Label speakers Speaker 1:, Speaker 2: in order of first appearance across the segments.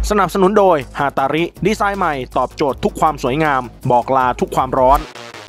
Speaker 1: สนับสนุนโดยฮาตาริดีไซน์ใหม่ตอบโจทย์ทุกความสวยงามบอกลาทุกความร้อน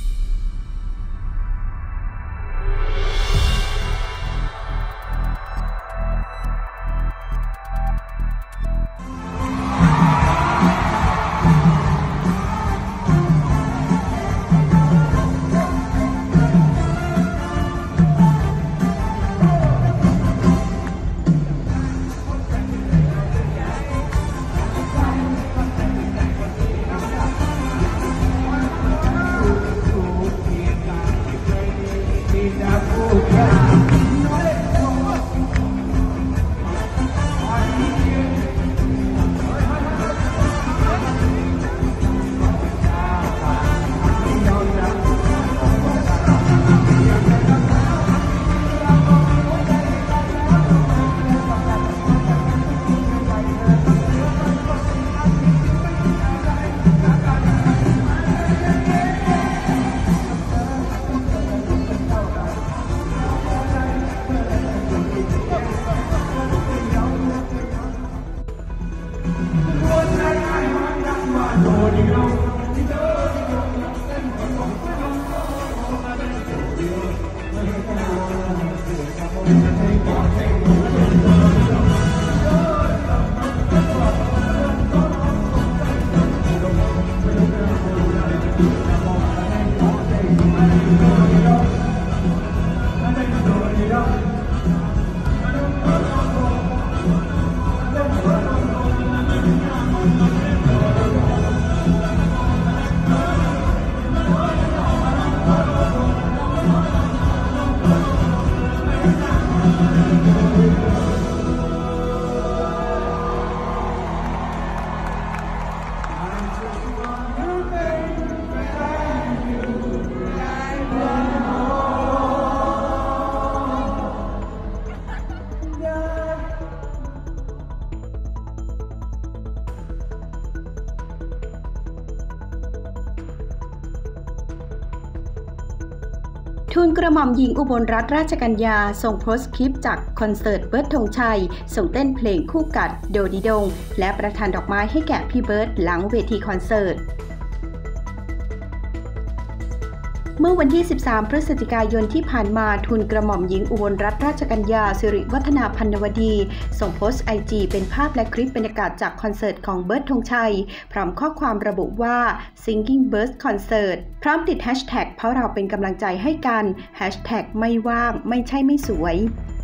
Speaker 2: ทูลกระหม่อมหญิงอุบลรัตนราชกัญญาส่งโพสต์คลิปจากคอนเสิร์ตเบิร์ดธงชัยส่งเต้นเพลงคู่กัดโดดิดงและประทานดอกไม้ให้แก่พี่เบิร์ดหลังเวทีคอนเสิร์ตเมื่อวันที่ 13 พฤศจิกายนที่ผ่านมาทูลกระหม่อมหญิงอุบลรัตนราชกัญญาสิริวัฒนาพันนวดีส่งโพสต์ IG เป็นภาพและคลิปบรรยากาศจากคอนเสิร์ตของเบิร์ดธงชัยพร้อมข้อความระบุว่า Singing Birds Concert พร้อมติดแฮชแท็กเพราะเราเป็นกำลังใจให้กันแฮชแท็กไม่ว่างไม่ใช่ไม่สวย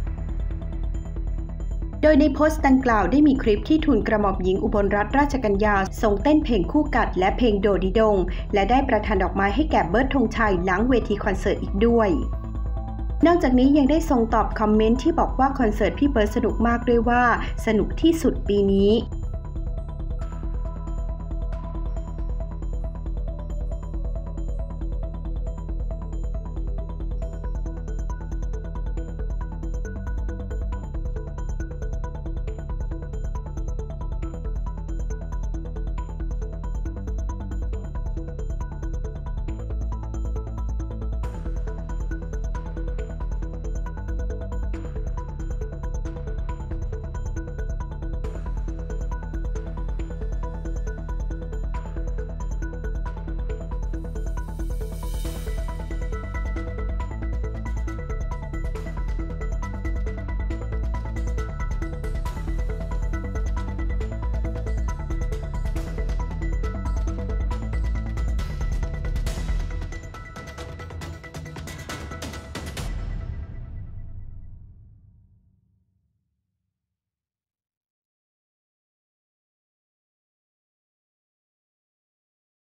Speaker 2: โดยในโพสต์ดังกล่าวได้มีคลิปที่ทูลกระหม่อมหญิงอุบลรัตนราชกัญญาส่งเต้นเพลงคู่กัดและเพลงโดดิดงและได้ประทานดอกไม้ให้แก่เบิร์ดธงชัยหลังเวทีคอนเสิร์ตอีกด้วยนอกจากนี้ยังได้ส่งตอบคอมเมนต์ที่บอกว่าคอนเสิร์ตพี่เบิร์ดสนุกมากด้วยว่าสนุกที่สุดปีนี้